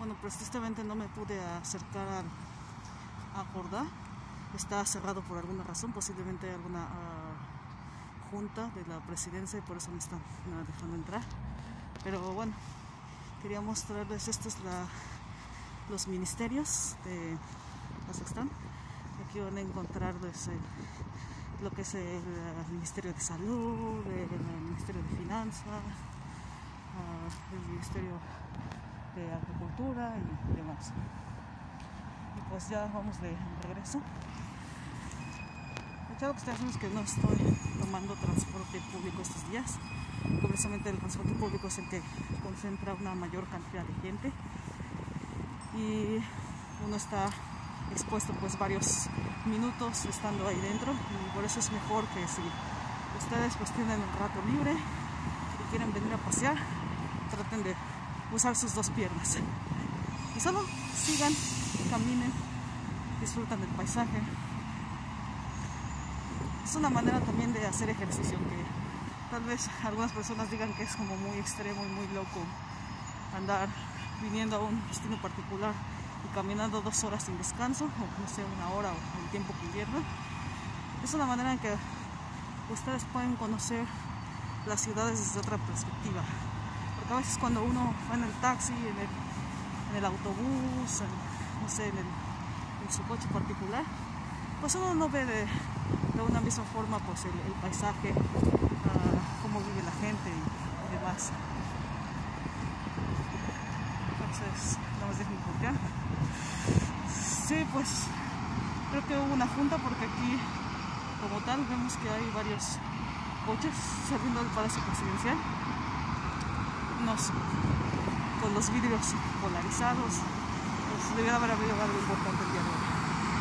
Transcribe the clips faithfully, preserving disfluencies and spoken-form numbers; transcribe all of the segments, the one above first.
Bueno, pues tristemente no me pude acercar a, a Jordá. Está cerrado por alguna razón, posiblemente alguna uh, junta de la presidencia y por eso me están uh, dejando entrar. Pero bueno, quería mostrarles estos la, los ministerios de Kazajstán. Aquí van a encontrar pues, el, lo que es el, el Ministerio de Salud, el, el Ministerio de Finanzas, uh, el Ministerio de Agricultura y demás. Y pues ya vamos de regreso. La observación es que no estoy tomando transporte público estos días. Precisamente el transporte público es el que concentra una mayor cantidad de gente y uno está expuesto pues varios minutos estando ahí dentro, y por eso es mejor que si ustedes pues tienen un rato libre y quieren venir a pasear, traten de usar sus dos piernas y solo sigan, caminen, disfrutan del paisaje. Es una manera también de hacer ejercicio que tal vez algunas personas digan que es como muy extremo y muy loco andar viniendo a un destino particular y caminando dos horas sin descanso, o no sé, una hora o el tiempo que invierno. Es una manera en que ustedes pueden conocer las ciudades desde otra perspectiva. Porque a veces cuando uno va en el taxi, en el, en el autobús, en, no sé, en, el, en su coche particular, pues uno no ve de, de una misma forma pues el, el paisaje, uh, cómo vive la gente y, y demás. Entonces, no me dejen confiar. Sí, pues creo que hubo una junta porque aquí, como tal, vemos que hay varios coches saliendo del Palacio Presidencial, unos con los vidrios polarizados. Pues debiera haber habido algo importante el día de hoy.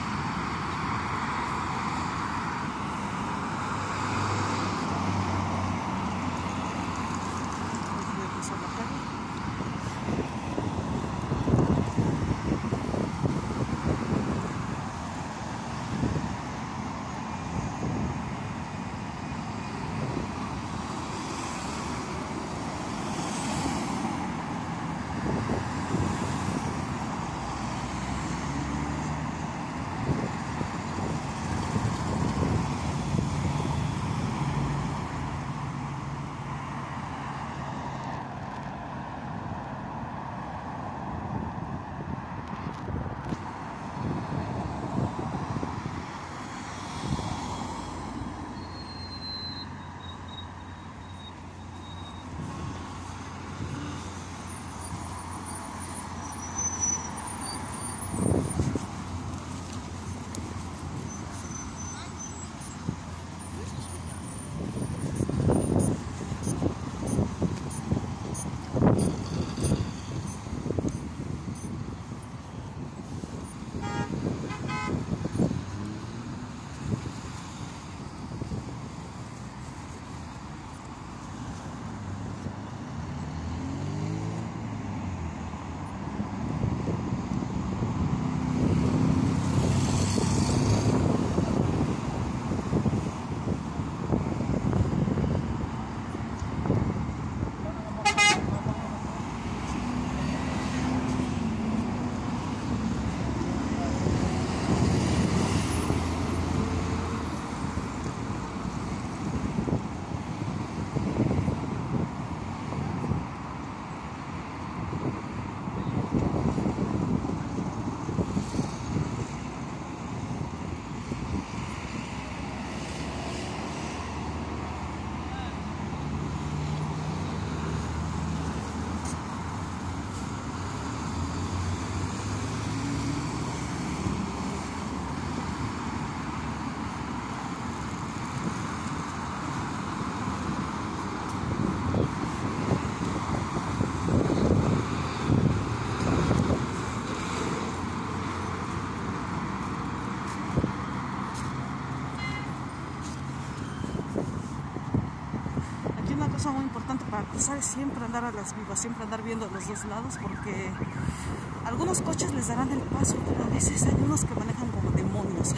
Muy importante para cruzar es siempre andar a las vivas, siempre andar viendo los dos lados, porque algunos coches les darán el paso, pero a veces hay unos que manejan como demonios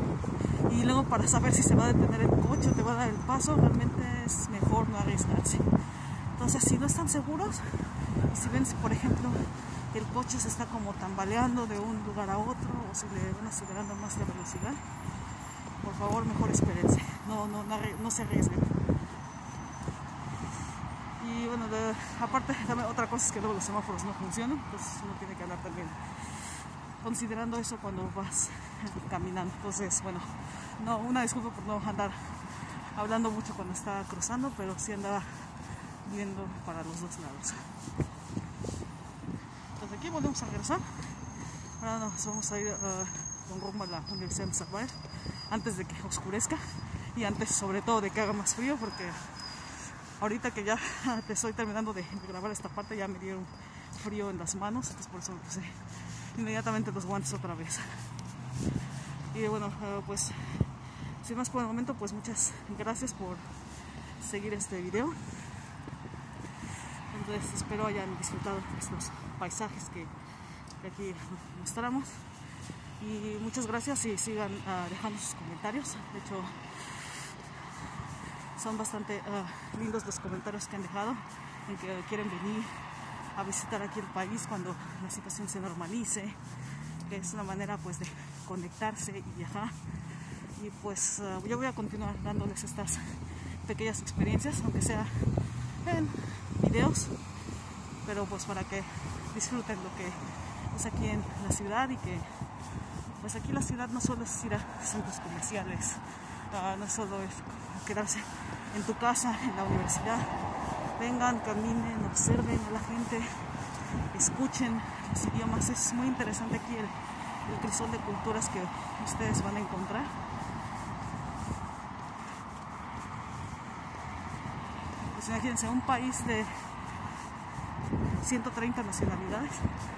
y luego para saber si se va a detener el coche o te va a dar el paso, realmente es mejor no arriesgarse. Entonces, si no están seguros y si ven, por ejemplo, el coche se está como tambaleando de un lugar a otro o si le van acelerando más la velocidad, por favor mejor espérense, no, no, no, no se arriesguen. Y bueno, de, aparte también otra cosa es que luego los semáforos no funcionan, entonces uno tiene que andar también considerando eso cuando vas caminando. Entonces bueno, no, una disculpa por no andar hablando mucho cuando estaba cruzando, pero sí andaba viendo para los dos lados. Entonces aquí volvemos a regresar. Ahora nos vamos a ir uh, con rumbo a la Universidad de Salvador antes de que oscurezca y antes sobre todo de que haga más frío, porque ahorita que ya te estoy terminando de grabar esta parte ya me dieron frío en las manos, entonces por eso me puse inmediatamente los guantes otra vez. Y bueno, uh, pues sin más por el momento, pues muchas gracias por seguir este video. Entonces espero hayan disfrutado de estos paisajes que, que aquí mostramos. Y muchas gracias y sigan uh, dejando sus comentarios. De hecho, son bastante uh, lindos los comentarios que han dejado en que quieren venir a visitar aquí el país cuando la situación se normalice, que es una manera pues de conectarse y viajar. Y pues uh, yo voy a continuar dándoles estas pequeñas experiencias, aunque sea en videos, pero pues para que disfruten lo que es aquí en la ciudad. Y que pues aquí la ciudad no solo es ir a centros comerciales, uh, no solo es quedarse en tu casa, en la universidad. Vengan, caminen, observen a la gente, escuchen los idiomas. Es muy interesante aquí el, el crisol de culturas que ustedes van a encontrar. Pues imagínense, un país de ciento treinta nacionalidades.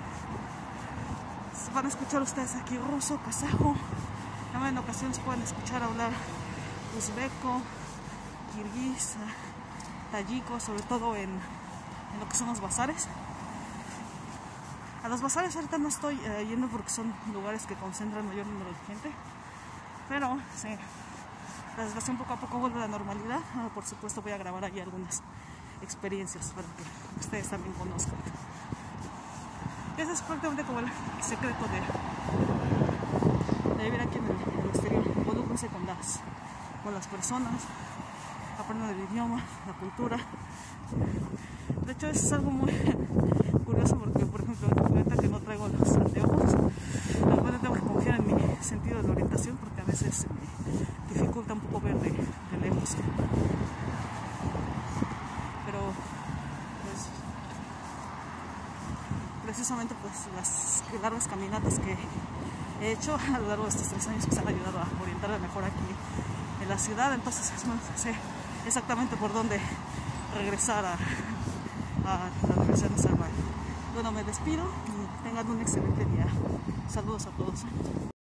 Van a escuchar ustedes aquí ruso, kazajo, también en ocasiones pueden escuchar hablar uzbeco, kirguís, tayiko, sobre todo en, en lo que son los bazares. A los bazares ahorita no estoy eh, yendo porque son lugares que concentran mayor número de gente, pero sí, la situación poco a poco vuelve a la normalidad. Ah, por supuesto voy a grabar ahí algunas experiencias para que ustedes también conozcan. Ese es prácticamente como el secreto de, de vivir aquí en el, en el exterior. Involúquense con las, con las personas, aprendan el idioma, la cultura. De hecho es algo muy curioso porque, por ejemplo, ahorita que no traigo los anteojos, realmente tengo que confiar en mi sentido de la orientación porque a veces se me dificulta un poco ver de, de lejos. Pero pues precisamente pues las largas caminatas que he hecho a lo largo de estos tres años me han ayudado a orientarme mejor aquí en la ciudad. Entonces sé exactamente por dónde regresar a, a la Universidad de Salvador. Bueno, me despido y tengan un excelente día. Saludos a todos.